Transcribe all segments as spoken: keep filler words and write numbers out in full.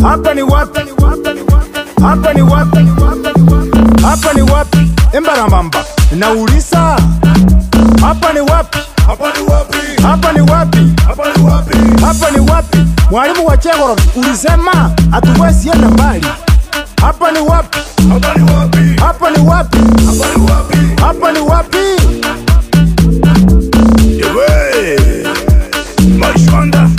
Hapa ni wapi? Hapa ni wapi? Hapa ni wapi? Embarambamba. Nauliza. Hapa ni wapi? Hapa ni wapi? Hapa ni wapi? Hapa ni wapi? Hapa ni wapi? Mwalimu wa Chegoro ulisema hatuwezi enda mbali. Hapa ni wapi? Hapa ni wapi? Hapa ni wapi? Hapa ni wapi? Hapa ni wapi? Yewe. Maishwanda.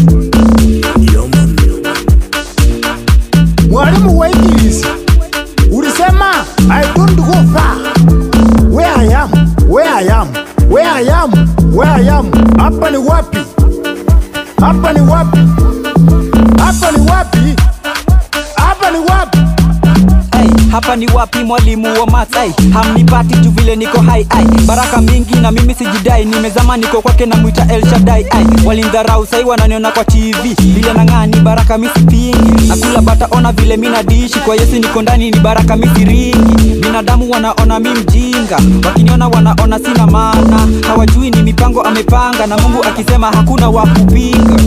Mwalimu wa English ulisema I don't go far. Where I am, where I am, where I am, where I am. Hapa ni wapi? Hapa ni wapi? Hapa ni wapi? Hapa ni wapi? Hey, hapa ni wapi mwalimu wa maths? Hey, hamnipati tu vile niko high ai. Baraka mingi na mimi sijidai, nimezama niko kwake na muita El Shaddai ai. Walimdharau sai wananiona kwa T V. Vile nang'ani baraka mimi sipingi. Nakula bata ona vile mimi nadishi, kwa Yesu niko ndani ni baraka mimi siringi. Binadamu wanaona mimi mjinga, wakiniona wanaona sina maana. Hawajui ni mipango amepanga, na Mungu akisema hakuna wa kupinga.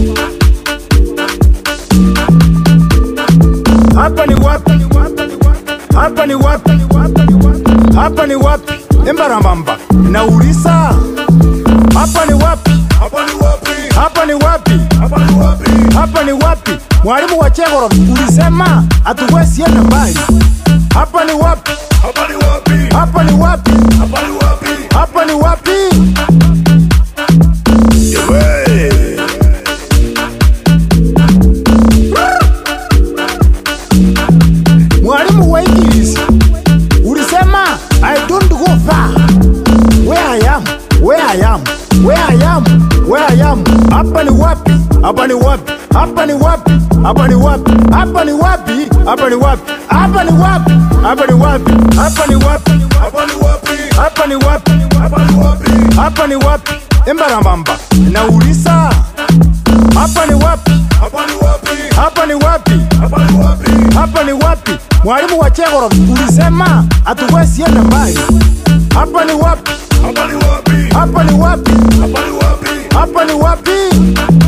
Hapa ni wapi? Hapa ni wapi? Hapa ni wapi? Embarambamba. Nauliza. Hapa ni wapi? Hapa ni wapi? Hapa ni wapi? Hapa ni wapi? Hapa ni wapi? Mwalimu wa Chegoro ulisema hatuwezi enda mbali. Hapa ni wapi? Hapa ni wapi? Hapa ni wapi? Hapa ni wapi? Hapa ni wapi? Yewe. Mwalimu wa English ulisema I don't go far. Where I am, where I am, where I am, where I am. Hapa ni wapi? Hapa ni wapi? Hapa ni wapi? Hapa ni wapi? Hapa ni wapi? Hapa ni wapi? Hapa ni wapi? Hapa ni wapi? Hapa ni wapi? Hapa ni wapi? Hapa ni wapi? Hapa ni wapi? Hapa ni wapi? Embarambamba. Nauliza. Hapa ni wapi? Hapa ni wapi? Hapa ni wapi? Hapa ni wapi? Hapa ni wapi? Mwalimu wa Chegoro ulisema hatuwezi enda mbali. Hapa ni wapi? Hapa ni wapi? Hapa ni wapi? Hapa ni wapi? Hapa ni wapi?